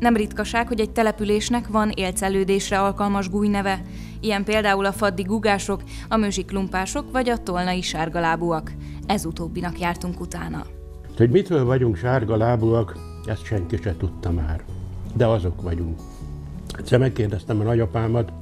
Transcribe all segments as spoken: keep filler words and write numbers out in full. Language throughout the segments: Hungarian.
Nem ritkaság, hogy egy településnek van élcelődésre alkalmas gújneve, ilyen például a faddi gugások, a mözsi klumpások vagy a tolnai sárgalábúak. Ez utóbbinak jártunk utána. Hogy mitől vagyunk sárgalábúak, ezt senki se tudta már, de azok vagyunk. Egyszer megkérdeztem a nagyapámat,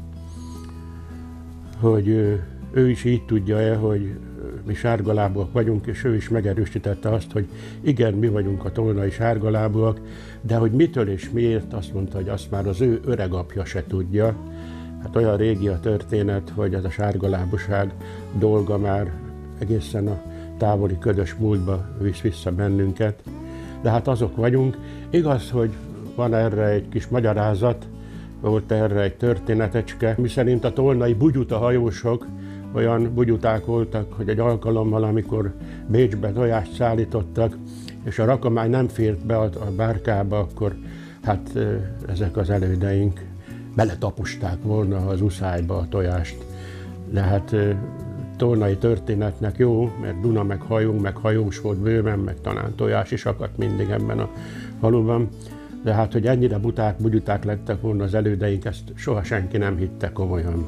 hogy ő is így tudja-e, hogy mi sárgalábúak vagyunk, és ő is megerősítette azt, hogy igen, mi vagyunk a tolnai sárgalábúak, de hogy mitől és miért, azt mondta, hogy azt már az ő öregapja se tudja. Hát olyan régi a történet, hogy ez a sárgalábúság dolga már egészen a távoli ködös múltba visz vissza bennünket. De hát azok vagyunk. Igaz, hogy van erre egy kis magyarázat, volt erre egy történetecske, miszerint a tolnai bugyuta hajósok olyan bugyuták voltak, hogy egy alkalommal, amikor Bécsbe tojást szállítottak, és a rakomány nem fért be a bárkába, akkor hát ezek az elődeink beletaposták volna az uszályba a tojást. De hát tolnai történetnek jó, mert Duna meg hajó, meg hajós volt bőven, meg talán tojás is akadt mindig ebben a faluban. De hát, hogy ennyire buták, bugyuták lettek volna az elődeink, ezt soha senki nem hitte komolyan.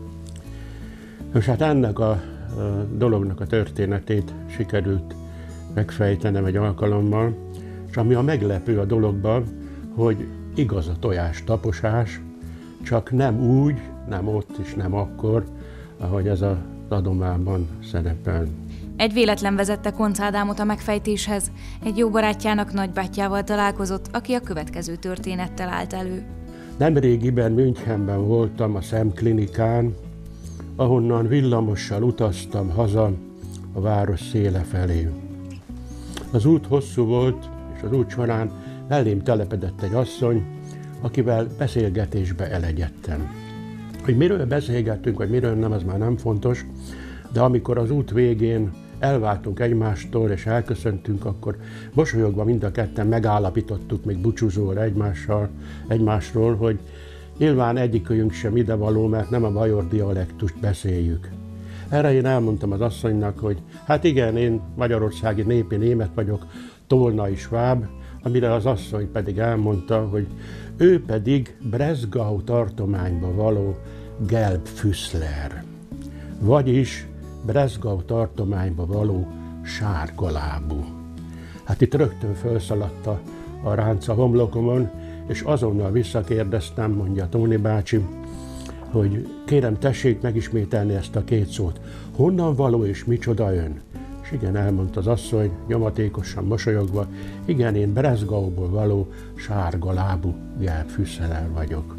És hát ennek a, a dolognak a történetét sikerült megfejtenem egy alkalommal, és ami a meglepő a dologban, hogy igaz a tojás taposás, csak nem úgy, nem ott és nem akkor, ahogy ez az adományban szerepel. Egy véletlen vezette Koncz Ádámot a megfejtéshez. Egy jó barátjának nagybátyjával találkozott, aki a következő történettel állt elő. Nemrégiben Münchenben voltam a szemklinikán, ahonnan villamossal utaztam haza a város széle felé. Az út hosszú volt, és az út során mellém telepedett egy asszony, akivel beszélgetésbe elegyedtem. Hogy miről beszélgettünk, vagy miről nem, az már nem fontos, de amikor az út végén elváltunk egymástól és elköszöntünk, akkor mosolyogva mind a ketten megállapítottuk még búcsúzóra egymással, egymásról, hogy nyilván egyikőjünk sem idevaló, mert nem a bajor dialektust beszéljük. Erre én elmondtam az asszonynak, hogy hát igen, én magyarországi népi német vagyok, tolnai sváb, amire az asszony pedig elmondta, hogy ő pedig Breßgau tartományba való Gelbfüßler, vagyis Breßgau tartományba való sárgalábú. Hát itt rögtön felszaladt a, a ránc a homlokomon, és azonnal visszakérdeztem, mondja Tóni bácsi, hogy kérem, tessék megismételni ezt a két szót. Honnan való és micsoda ön? És igen, elmondta az asszony, nyomatékosan mosolyogva, igen, én Breßgauból való sárgalábú Gelbfüßler vagyok.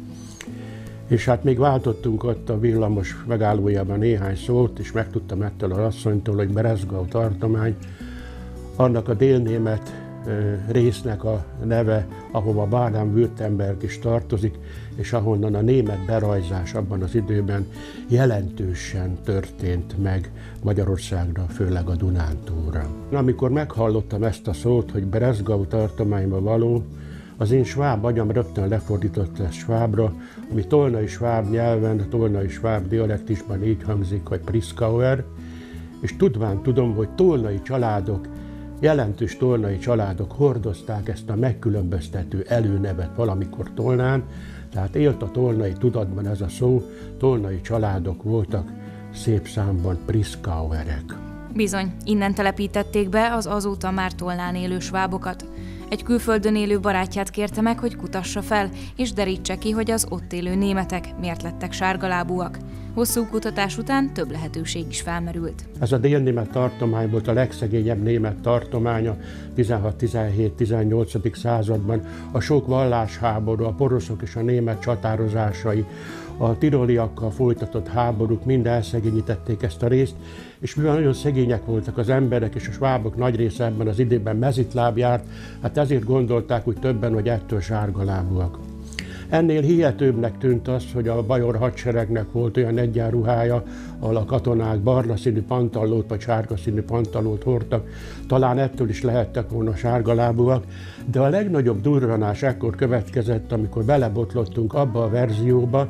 És hát még váltottunk ott a villamos megállójában néhány szót, és megtudtam ettől az asszonytól, hogy Breßgau tartomány, annak a délnémet résznek a neve, ahova Baden-Württemberg is tartozik, és ahonnan a német berajzás abban az időben jelentősen történt meg Magyarországra, főleg a Dunántúlra. Amikor meghallottam ezt a szót, hogy Breßgau tartományba való, az én sváb agyam rögtön lefordított ezt svábra, ami tolnai sváb nyelven, tolnai sváb dialektusban így hangzik, hogy Priskauer, és tudván tudom, hogy tolnai családok, jelentős tolnai családok hordozták ezt a megkülönböztető előnevet valamikor Tolnán, tehát élt a tolnai tudatban ez a szó, tolnai családok voltak szép számban Priskauerek. Bizony, innen telepítették be az azóta már Tolnán élő svábokat. Egy külföldön élő barátját kérte meg, hogy kutassa fel, és derítse ki, hogy az ott élő németek miért lettek sárgalábúak. Hosszú kutatás után több lehetőség is felmerült. Ez a délnémet tartomány volt a legszegényebb német tartománya tizenhat, tizenhét, tizennyolcadik században. A sok vallásháború, a poroszok és a német csatározásai, a tiroliakkal folytatott háborúk mind elszegényítették ezt a részt, és mivel nagyon szegények voltak az emberek, és a svábok nagy része ebben az időben mezitláb járt, hát ezért gondolták úgy többen, hogy ettől sárgalábúak. Ennél hihetőbbnek tűnt az, hogy a bajor hadseregnek volt olyan egyenruhája, ahol a katonák barna színű pantallót vagy sárga színű pantallót hordtak, talán ettől is lehettek volna sárgalábúak, de a legnagyobb durranás ekkor következett, amikor belebotlottunk abba a verzióba,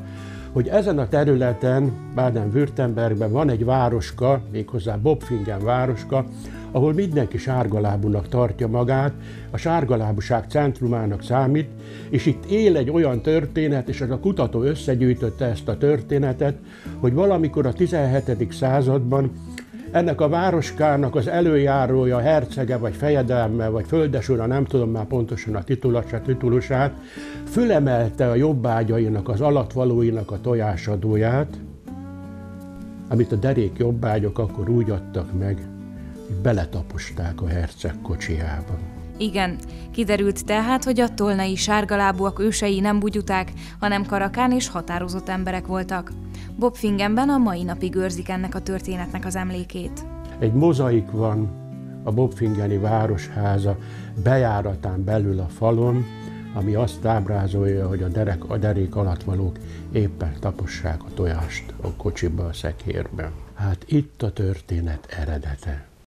hogy ezen a területen, Baden-Württembergben van egy városka, méghozzá Bopfingen városka, ahol mindenki sárgalábúnak tartja magát, a sárgalábúság centrumának számít, és itt él egy olyan történet, és ez a kutató összegyűjtötte ezt a történetet, hogy valamikor a tizenhetedik században ennek a városkának az előjárója, hercege, vagy fejedelme, vagy földesura, nem tudom már pontosan a titulusát, titulusát, fölemelte a jobbágyainak, az alattvalóinak a tojásadóját, amit a derék jobbágyok akkor úgy adtak meg, hogy beletaposták a herceg kocsijába. Igen, kiderült tehát, hogy a tolnai sárgalábúak ősei nem bugyuták, hanem karakán és határozott emberek voltak. Bopfingenben a mai napig őrzik ennek a történetnek az emlékét. Egy mozaik van a bopfingeni városháza bejáratán belül a falon, ami azt ábrázolja, hogy a, derek, a derék alattvalók éppen tapossák a tojást a kocsiba, a szekérbe. Hát itt a történet eredete.